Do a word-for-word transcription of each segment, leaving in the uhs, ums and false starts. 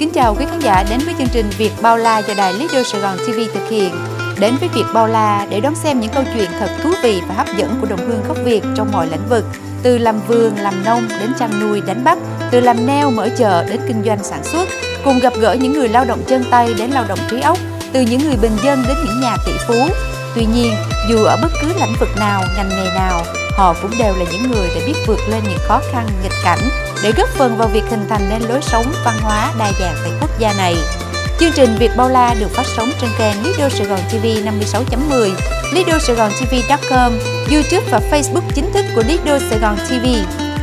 Kính chào quý khán giả đến với chương trình Việt Bao La do đài Leader Sài Gòn ti vi thực hiện. Đến với Việt Bao La để đón xem những câu chuyện thật thú vị và hấp dẫn của đồng hương gốc Việt trong mọi lĩnh vực, từ làm vườn, làm nông đến chăn nuôi, đánh bắt, từ làm neo, mở chợ đến kinh doanh sản xuất, cùng gặp gỡ những người lao động chân tay đến lao động trí óc, từ những người bình dân đến những nhà tỷ phú. Tuy nhiên, dù ở bất cứ lĩnh vực nào, ngành nghề nào, họ cũng đều là những người đã biết vượt lên những khó khăn, nghịch cảnh để góp phần vào việc hình thành nên lối sống văn hóa đa dạng tại quốc gia này. Chương trình Việt Bao La được phát sóng trên kênh Leader Sài Gòn ti vi năm mươi sáu chấm mười, leader sài gòn ti vi chấm com, YouTube và Facebook chính thức của Leader Sài Gòn ti vi.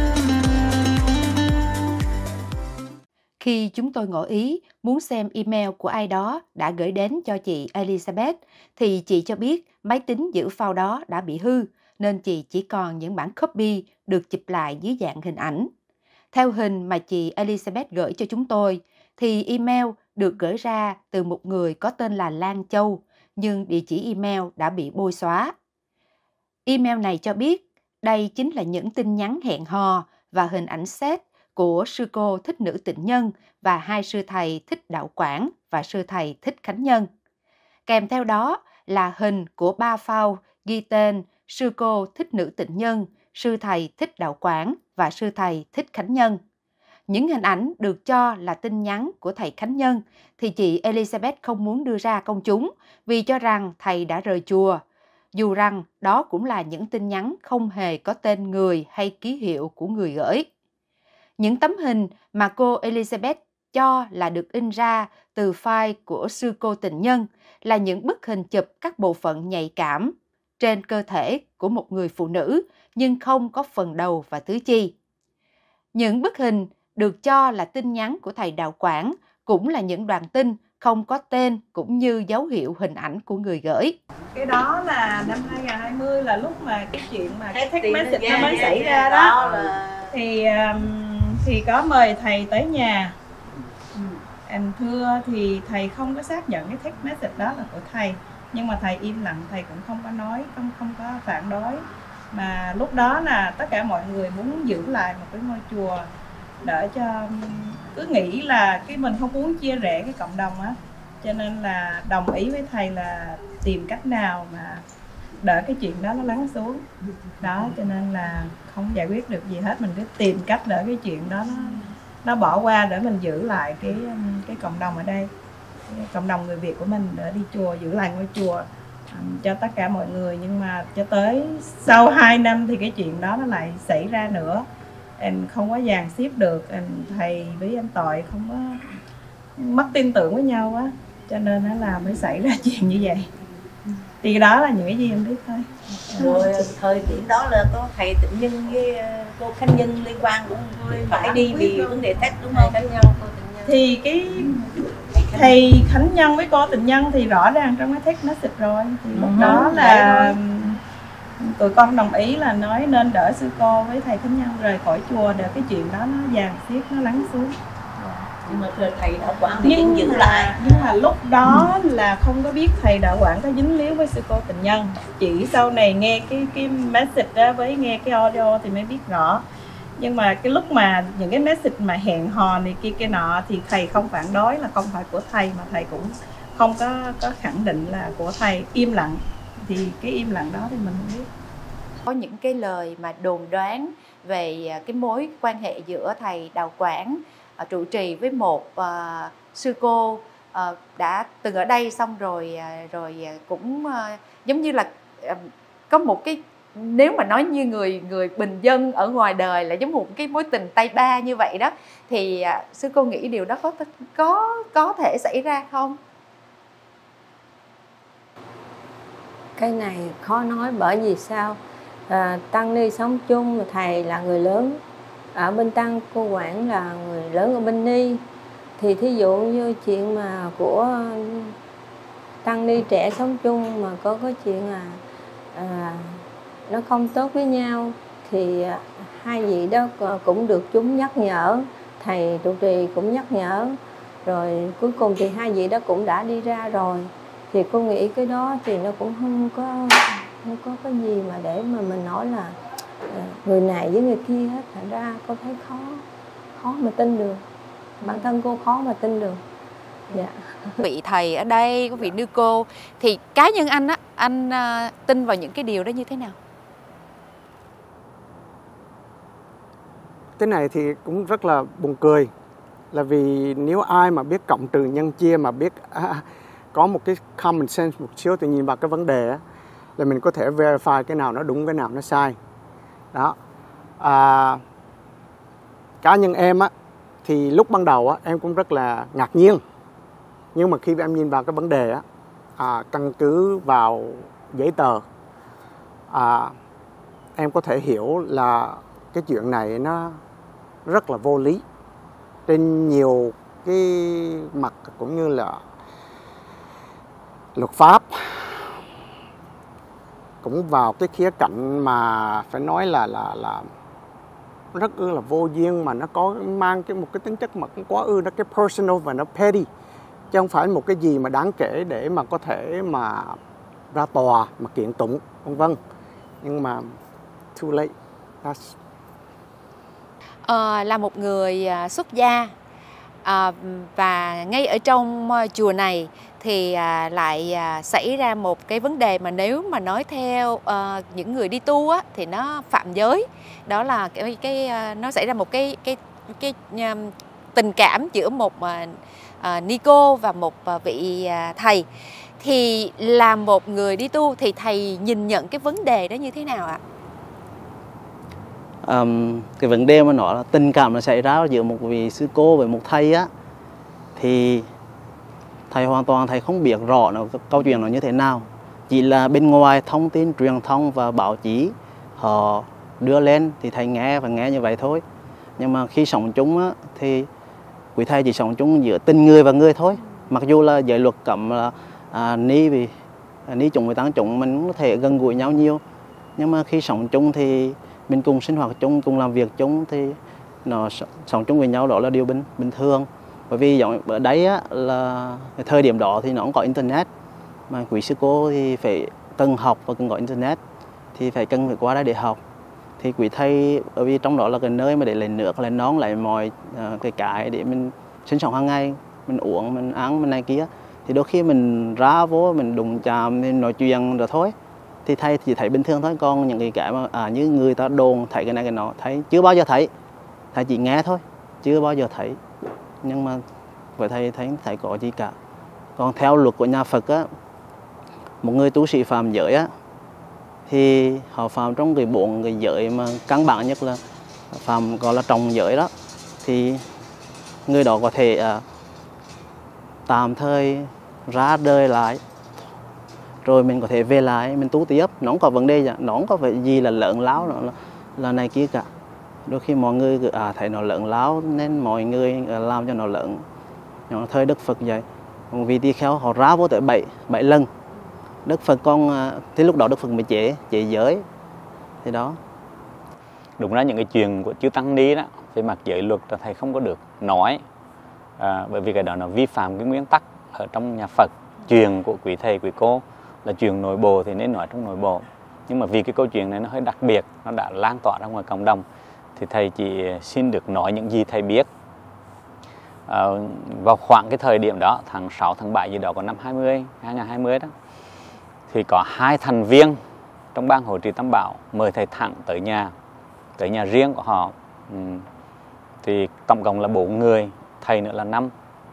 Khi chúng tôi ngỏ ý muốn xem email của ai đó đã gửi đến cho chị Elizabeth, thì chị cho biết máy tính giữ file đó đã bị hư, nên chị chỉ còn những bản copy được chụp lại dưới dạng hình ảnh. Theo hình mà chị Elizabeth gửi cho chúng tôi, thì email được gửi ra từ một người có tên là Lan Châu, nhưng địa chỉ email đã bị bôi xóa. Email này cho biết đây chính là những tin nhắn hẹn hò và hình ảnh set của sư cô Thích Nữ Tịnh Nhân và hai sư thầy Thích Đạo Quảng và sư thầy Thích Khánh Nhân. Kèm theo đó là hình của ba file ghi tên sư cô Thích Nữ Tịnh Nhân, sư thầy Thích Đạo Quảng và sư thầy Thích Khánh Nhân. Những hình ảnh được cho là tin nhắn của thầy Khánh Nhân thì chị Elizabeth không muốn đưa ra công chúng vì cho rằng thầy đã rời chùa, dù rằng đó cũng là những tin nhắn không hề có tên người hay ký hiệu của người gửi. Những tấm hình mà cô Elizabeth cho là được in ra từ file của sư cô Tịnh Nhân là những bức hình chụp các bộ phận nhạy cảm trên cơ thể của một người phụ nữ nhưng không có phần đầu và tứ chi. Những bức hình được cho là tin nhắn của thầy Đạo Quảng cũng là những đoạn tin không có tên cũng như dấu hiệu hình ảnh của người gửi. Cái đó là năm hai không hai không là lúc mà cái chuyện mà cái text message nó mới xảy ra đó, là... thì thì có mời thầy tới nhà. Anh thưa thì thầy không có xác nhận cái text message đó là của thầy, nhưng mà thầy im lặng, thầy cũng không có nói, không không có phản đối. Mà lúc đó là tất cả mọi người muốn giữ lại một cái ngôi chùa để cho cứ nghĩ là cái mình không muốn chia rẽ cái cộng đồng á, cho nên là đồng ý với thầy là tìm cách nào mà đợi cái chuyện đó nó lắng xuống đó, cho nên là không giải quyết được gì hết, mình cứ tìm cách để cái chuyện đó nó nó bỏ qua để mình giữ lại cái cái cộng đồng ở đây, cái cộng đồng người Việt của mình, để đi chùa, giữ lại ngôi chùa um, cho tất cả mọi người. Nhưng mà cho tới sau hai năm thì cái chuyện đó nó lại xảy ra nữa, em không có dàn xếp được, em thầy với anh Tội không có mất tin tưởng với nhau á, cho nên nó là mới xảy ra chuyện như vậy. Thì đó là những cái gì em biết thôi. Rồi thời điểm đó là có thầy Tịnh Nhân với cô Khánh Nhân liên quan cũng phải đi vì vấn đề text đúng không? Khánh Nhân, cô Tịnh Nhân. Thì cái thầy Khánh Nhân với cô Tịnh Nhân thì rõ ràng trong cái text message rồi. Thì lúc ừ, đó là tụi con đồng ý là nói nên đỡ sư cô với thầy Khánh Nhân rời khỏi chùa để cái chuyện đó nó dàn xếp, nó lắng xuống. Nhưng mà thầy Đạo Quảng thì vẫn giữ lại. Nhưng mà lúc đó là không có biết thầy Đạo Quảng có dính líu với sư cô Tịnh Nhân. Chỉ sau này nghe cái cái message đó với nghe cái audio thì mới biết rõ. Nhưng mà cái lúc mà những cái message mà hẹn hò này kia kia nọ thì thầy không phản đối là không phải của thầy, mà thầy cũng không có có khẳng định là của thầy, im lặng. Thì cái im lặng đó thì mình không biết. Có những cái lời mà đồn đoán về cái mối quan hệ giữa thầy Đạo Quảng uh, trụ trì với một uh, sư cô uh, đã từng ở đây, xong rồi uh, rồi cũng uh, giống như là uh, có một cái, nếu mà nói như người người bình dân ở ngoài đời là giống một cái mối tình tay ba như vậy đó, thì uh, sư cô nghĩ điều đó có có có thể xảy ra không? Cái này khó nói, bởi vì sao? À, tăng ni sống chung, thầy là người lớn ở bên tăng, cô Quảng là người lớn ở bên ni. Thì thí dụ như chuyện mà của tăng ni trẻ sống chung mà có cái chuyện là à, nó không tốt với nhau thì hai vị đó cũng được chúng nhắc nhở, thầy trụ trì cũng nhắc nhở, rồi cuối cùng thì hai vị đó cũng đã đi ra rồi. Thì cô nghĩ cái đó thì nó cũng không có không có cái gì mà để mà mình nói là người này với người kia hết, thành ra cô thấy khó khó mà tin được. bản thân cô khó mà tin được. Dạ. Vị thầy ở đây, có vị sư cô, thì cá nhân anh á, anh uh, tin vào những cái điều đó như thế nào? Cái này thì cũng rất là buồn cười, là vì nếu ai mà biết cộng trừ nhân chia, mà biết à, có một cái common sense một xíu thì nhìn vào cái vấn đề á, là mình có thể verify cái nào nó đúng, cái nào nó sai. Đó. À, cá nhân em á, thì lúc ban đầu á, em cũng rất là ngạc nhiên. Nhưng mà khi em nhìn vào cái vấn đề á, à, căn cứ vào giấy tờ, à, em có thể hiểu là cái chuyện này nó rất là vô lý trên nhiều cái mặt, cũng như là luật pháp, cũng vào cái khía cạnh mà phải nói là là là rất ư là vô duyên, mà nó có mang cái một cái tính chất mà cũng quá ư, nó cái personal và nó petty, chứ không phải một cái gì mà đáng kể để mà có thể mà ra tòa mà kiện tụng vân vân. Nhưng mà too late. That's... Ờ, là một người uh, xuất gia, uh, và ngay ở trong uh, chùa này thì uh, lại uh, xảy ra một cái vấn đề mà nếu mà nói theo uh, những người đi tu á, thì nó phạm giới. Đó là cái cái uh, nó xảy ra một cái cái cái um, tình cảm giữa một uh, uh, ni cô và một uh, vị uh, thầy. Thì là một người đi tu thì thầy nhìn nhận cái vấn đề đó như thế nào ạ? Um, cái vấn đề mà nó là tình cảm nó xảy ra giữa một vị sư cô với một thầy á, thì thầy hoàn toàn thầy không biết rõ nó, câu chuyện nó như thế nào. Chỉ là bên ngoài thông tin truyền thông và báo chí họ đưa lên thì thầy nghe và nghe như vậy thôi. Nhưng mà khi sống chung á, thì quý thầy chỉ sống chung giữa tình người và người thôi. Mặc dù là giới luật cấm là à, ni vì à, ni chúng với tăng chúng mình cũng có thể gần gũi nhau nhiều, nhưng mà khi sống chung thì mình cùng sinh hoạt chung, cùng làm việc chung thì nó sống chung với nhau, đó là điều bình bình thường. Bởi vì giống ở đấy á, là thời điểm đó thì nó không có internet, mà quý sư cô thì phải cần học và cần có internet, thì phải cần phải qua đây để học. Thì quý thầy bởi vì trong đó là cái nơi mà để lấy nước, lấy nón, lấy mọi uh, cái cái để mình sinh sống hàng ngày, mình uống, mình ăn, mình này kia, thì đôi khi mình ra vô mình đụng chạm thì nói chuyện rồi thôi, thì thầy chỉ thấy bình thường thôi. Còn những cái cái mà à, như người ta đồn thấy cái này cái nọ, thầy chưa bao giờ thấy, thầy chỉ nghe thôi, chưa bao giờ thấy. Nhưng mà với thầy thấy thầy có gì cả. Còn theo luật của nhà Phật á, một người tu sĩ phạm giới á, thì họ phạm trong cái bốn cái giới mà căn bản nhất là phạm gọi là trọng giới đó, thì người đó có thể à, tạm thời ra đời lại, rồi mình có thể về lại mình tu tiếp, nó không có vấn đề gì, nó không có phải gì là lợn láo là, là này kia cả. Đôi khi mọi người à, thấy nó lợn láo nên mọi người làm cho nó lợn. Nhưng thời Đức Phật vậy, vì tỳ kheo họ ra vô tới bảy bảy lần. Đức Phật con thì lúc đó Đức Phật mới chế chế giới, thì đó. Đúng ra những cái chuyện của chư tăng ni đó về mặt giới luật là thầy không có được nói, à, bởi vì cái đó nó vi phạm cái nguyên tắc ở trong nhà Phật. Chuyện của quý thầy quý cô là chuyện nội bộ thì nên nói trong nội bộ, nhưng mà vì cái câu chuyện này nó hơi đặc biệt, nó đã lan tỏa ra ngoài cộng đồng, thì thầy chỉ xin được nói những gì thầy biết. À, vào khoảng cái thời điểm đó, tháng sáu, tháng bảy gì đó của năm hai mươi, hai nghìn không trăm hai mươi đó, thì có hai thành viên trong ban hội trì Tam Bảo mời thầy thẳng tới nhà, tới nhà riêng của họ. Ừ. Thì tổng cộng là bốn người, thầy nữa là năm.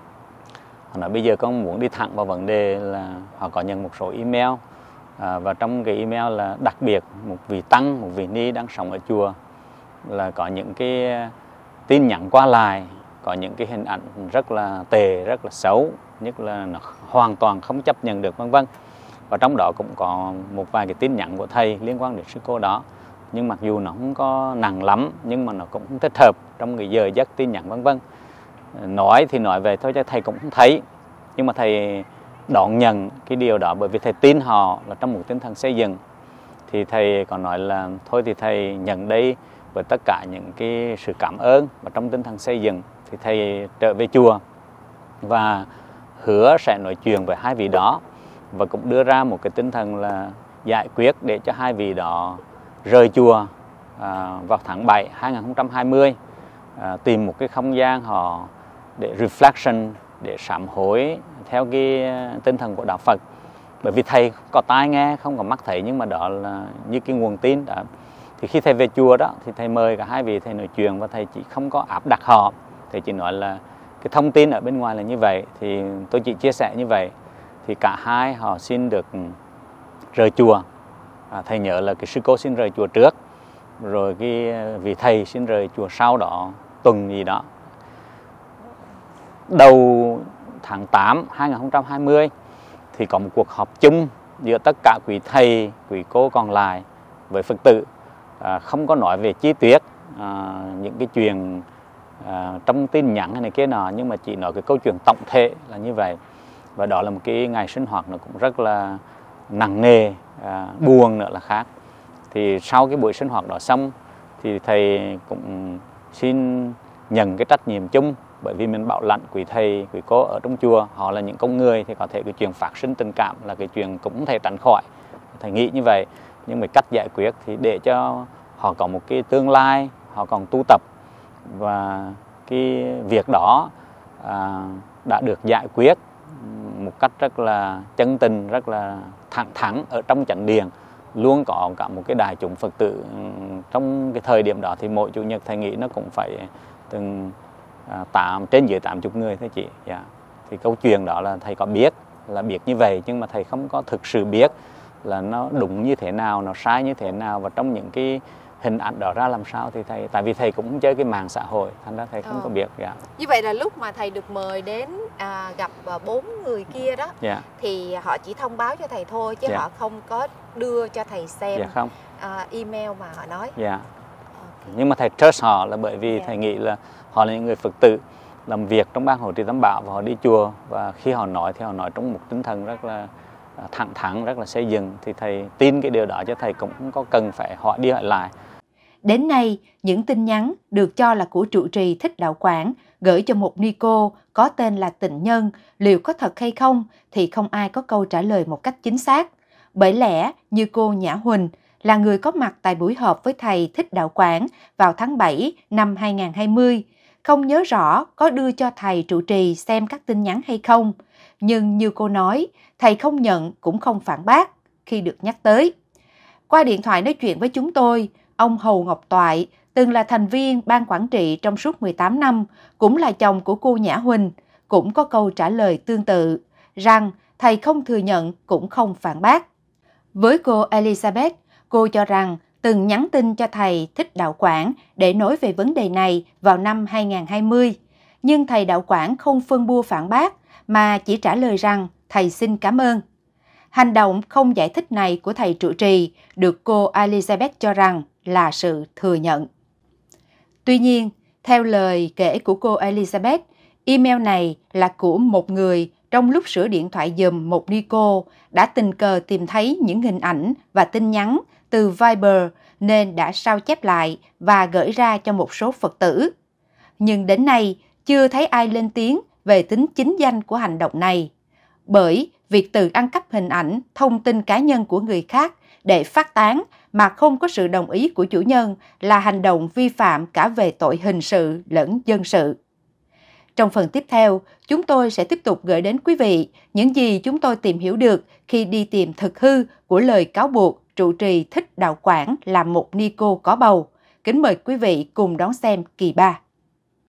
Họ nói bây giờ con muốn đi thẳng vào vấn đề là họ có nhận một số email, à, và trong cái email là đặc biệt một vị tăng, một vị ni đang sống ở chùa là có những cái tin nhắn qua lại, có những cái hình ảnh rất là tệ, rất là xấu, nhất là nó hoàn toàn không chấp nhận được vân vân. Và trong đó cũng có một vài cái tin nhắn của thầy liên quan đến sư cô đó, nhưng mặc dù nó không có nặng lắm nhưng mà nó cũng không thích hợp trong cái giờ giấc tin nhắn vân vân. Nói thì nói về thôi chứ thầy cũng không thấy, nhưng mà thầy đón nhận cái điều đó bởi vì thầy tin họ là trong một tinh thần xây dựng. Thì thầy còn nói là thôi thì thầy nhận đây với tất cả những cái sự cảm ơn, và trong tinh thần xây dựng thì thầy trở về chùa và hứa sẽ nói chuyện với hai vị đó, và cũng đưa ra một cái tinh thần là giải quyết để cho hai vị đó rời chùa à, vào tháng bảy hai nghìn không trăm hai mươi, à, tìm một cái không gian họ để reflection, để sám hối theo cái tinh thần của đạo Phật. Bởi vì thầy có tai nghe, không có mắt thấy, nhưng mà đó là như cái nguồn tin đó. Thì khi thầy về chùa đó thì thầy mời cả hai vị thầy nói chuyện, và thầy chỉ không có áp đặt họ, thầy chỉ nói là cái thông tin ở bên ngoài là như vậy, thì tôi chỉ chia sẻ như vậy. Thì cả hai họ xin được rời chùa. À, thầy nhớ là cái sư cô xin rời chùa trước, rồi cái vị thầy xin rời chùa sau đó tuần gì đó. Đầu tháng tám hai nghìn không trăm hai mươi thì có một cuộc họp chung giữa tất cả quý thầy, quý cô còn lại với Phật tử. À, không có nói về chi tiết à, những cái chuyện à, trong tin nhắn hay này kia nọ, nhưng mà chỉ nói cái câu chuyện tổng thể là như vậy. Và đó là một cái ngày sinh hoạt nó cũng rất là nặng nề, à, buồn nữa là khác. Thì sau cái buổi sinh hoạt đó xong thì thầy cũng xin nhận cái trách nhiệm chung, bởi vì mình bảo lãnh quý thầy, quý cô ở trong chùa, họ là những con người thì có thể cái chuyện phát sinh tình cảm là cái chuyện cũng không thể tránh khỏi. Thầy nghĩ như vậy, nhưng mà cách giải quyết thì để cho họ có một cái tương lai, họ còn tu tập, và cái việc đó à, đã được giải quyết một cách rất là chân tình, rất là thẳng thắn ở trong chánh điện. Luôn có cả một cái đại chúng Phật tử. Trong cái thời điểm đó thì mỗi chủ nhật thầy nghĩ nó cũng phải từng à, tám, trên dưới tám mươi người thôi chị. Yeah. Thì câu chuyện đó là thầy có biết, là biết như vậy, nhưng mà thầy không có thực sự biết là nó đúng như thế nào, nó sai như thế nào, và trong những cái hình ảnh đó ra làm sao thì thầy, tại vì thầy cũng chơi cái mạng xã hội, thành ra thầy không ờ. có biết. Yeah. Như vậy là lúc mà thầy được mời đến à, gặp bốn người kia đó, yeah. thì họ chỉ thông báo cho thầy thôi, chứ yeah. họ không có đưa cho thầy xem yeah, không. À, email mà họ nói. Yeah. Okay. Nhưng mà thầy trust họ là bởi vì yeah. thầy nghĩ là họ là những người Phật tử làm việc trong ban hộ trì Tam Bảo, và họ đi chùa, và khi họ nói thì họ nói trong một tinh thần rất là thẳng thắn, rất là xây dựng, thì thầy tin cái điều đó, cho thầy cũng không có cần phải hỏi đi hỏi lại. Đến nay, những tin nhắn được cho là của trụ trì Thích Đạo Quảng gửi cho một ni cô có tên là Tịnh Nhân, liệu có thật hay không thì không ai có câu trả lời một cách chính xác. Bởi lẽ như cô Nhã Huỳnh là người có mặt tại buổi họp với thầy Thích Đạo Quảng vào tháng bảy năm hai nghìn không trăm hai mươi, không nhớ rõ có đưa cho thầy trụ trì xem các tin nhắn hay không. Nhưng như cô nói, thầy không nhận cũng không phản bác khi được nhắc tới. Qua điện thoại nói chuyện với chúng tôi, ông Hầu Ngọc Toại, từng là thành viên ban quản trị trong suốt mười tám năm, cũng là chồng của cô Nhã Huỳnh, cũng có câu trả lời tương tự, rằng thầy không thừa nhận cũng không phản bác. Với cô Elizabeth, cô cho rằng từng nhắn tin cho thầy Thích Đạo Quảng để nói về vấn đề này vào năm hai nghìn không trăm hai mươi, nhưng thầy Đạo Quảng không phân bua phản bác, mà chỉ trả lời rằng thầy xin cảm ơn. Hành động không giải thích này của thầy trụ trì được cô Elizabeth cho rằng là sự thừa nhận. Tuy nhiên, theo lời kể của cô Elizabeth, email này là của một người trong lúc sửa điện thoại giùm một ni cô đã tình cờ tìm thấy những hình ảnh và tin nhắn từ Viber nên đã sao chép lại và gửi ra cho một số Phật tử. Nhưng đến nay, chưa thấy ai lên tiếng về tính chính danh của hành động này. Bởi việc tự ăn cắp hình ảnh, thông tin cá nhân của người khác để phát tán mà không có sự đồng ý của chủ nhân là hành động vi phạm cả về tội hình sự lẫn dân sự. Trong phần tiếp theo, chúng tôi sẽ tiếp tục gửi đến quý vị những gì chúng tôi tìm hiểu được khi đi tìm thực hư của lời cáo buộc trụ trì Thích Đạo Quảng là một ni cô có bầu. Kính mời quý vị cùng đón xem kỳ ba.